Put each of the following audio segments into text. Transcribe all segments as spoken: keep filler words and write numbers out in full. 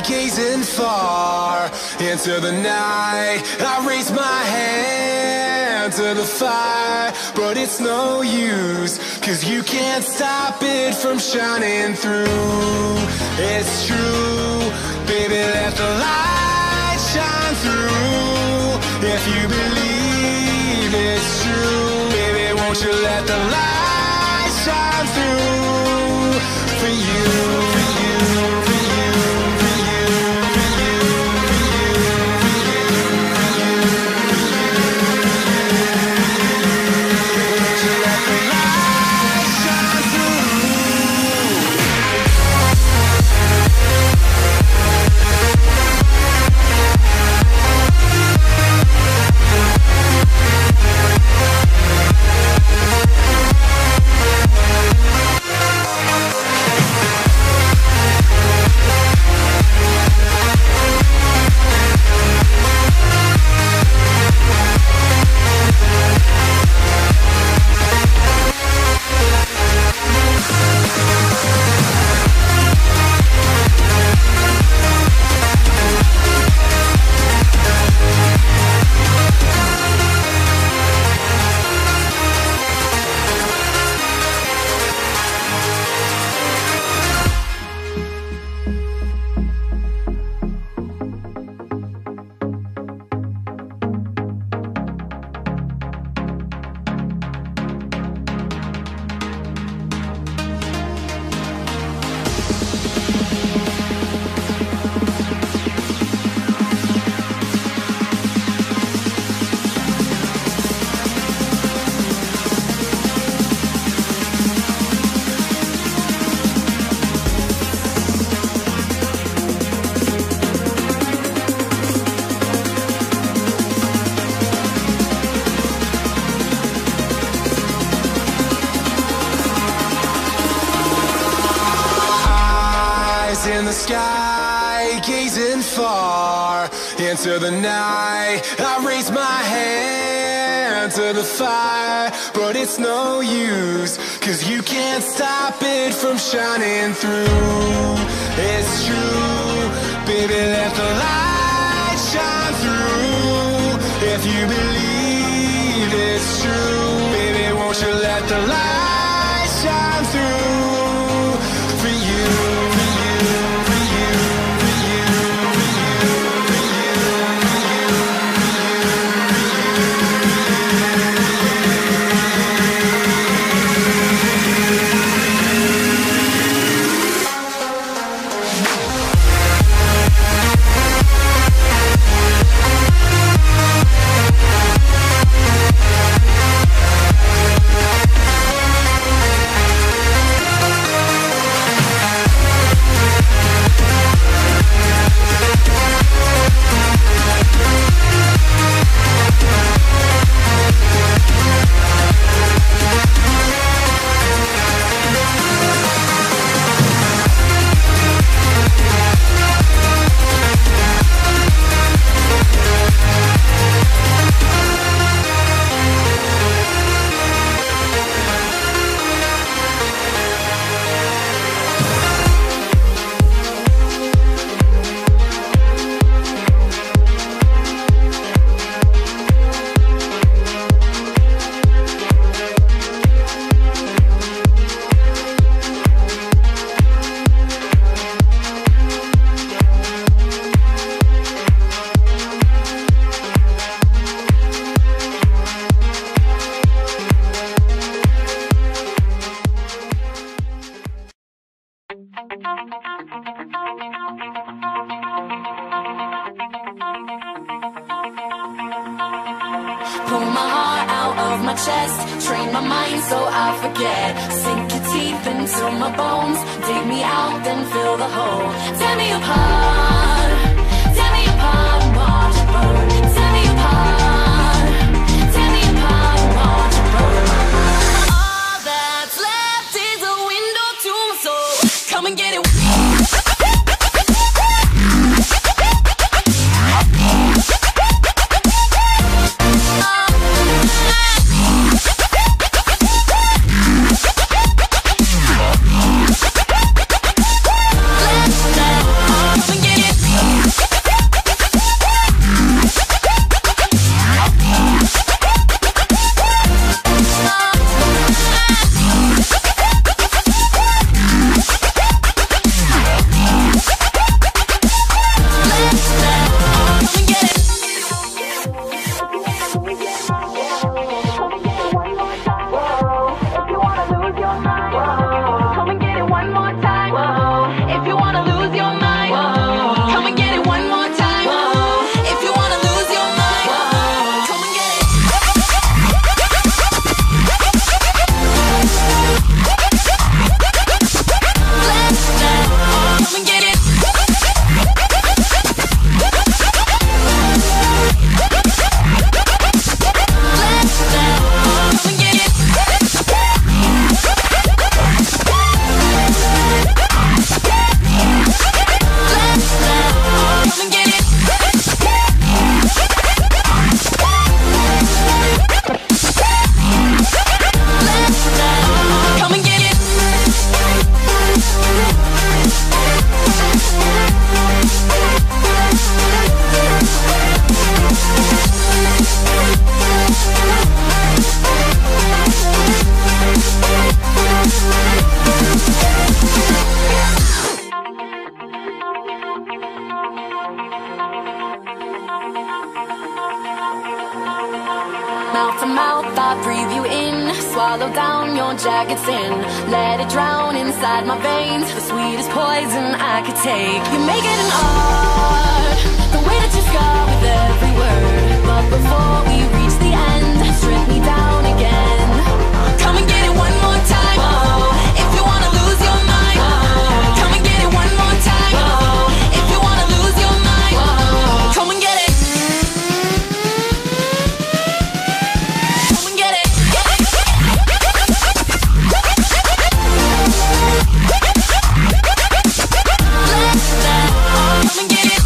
gazing far into the night. I raise my hand to the fire, but it's no use, cause you can't stop it from shining through. It's true, baby, let the light shine through. If you believe it's true, baby, won't you let the light shine through for you, for you, for you, for you, for you, for you, for you, for you, won't you let the light shine through? In the sky, gazing far into the night. I raise my hand to the fire, but it's no use, cause you can't stop it from shining through. It's true, baby, let the light shine through. If you believe it's true, baby, won't you let the light shine through for you, for you. Pull my heart out of my chest, train my mind so I forget. Sink your teeth into my bones, dig me out, then fill the hole. Tear me apart, tear me apart, watch it burn. Tear me apart, tear me apart, watch it burn. All that's left is a window to my soul. Come and get it. Come and get it. swallow down your jagged sin. Let it drown inside my veins, the sweetest poison I could take. You make it an art, the way that you scar with every word. But before we reach the end, strip me down again. Come and get it one more time. Oh, if you wanna lose your mind. Oh, come and get it one more time. Oh, if you wanna lose your mind. Oh, come and get it. Come and get it. Come and get it.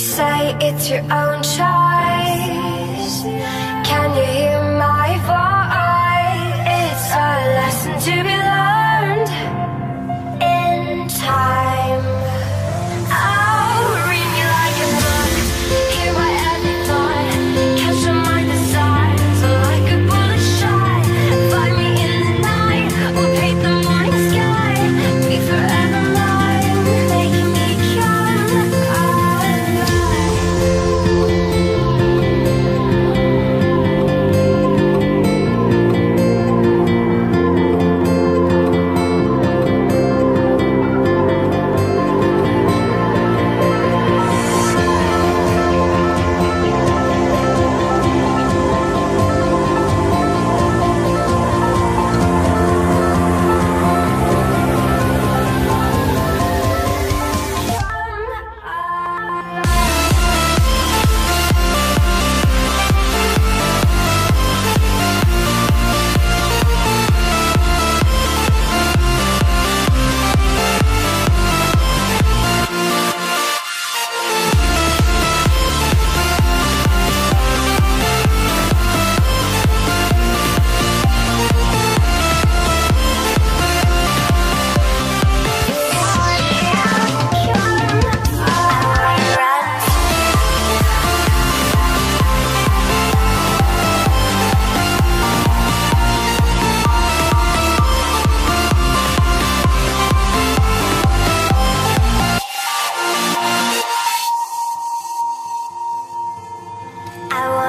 say it's your own choice. Can you hear my voice? It's a lesson to be learned in time. Oh, read me like a book, hear my every thought, catch on my desires like a bullet shot. Find me in the night, we'll paint the morning sky. Be forever mine, making me come alive. I want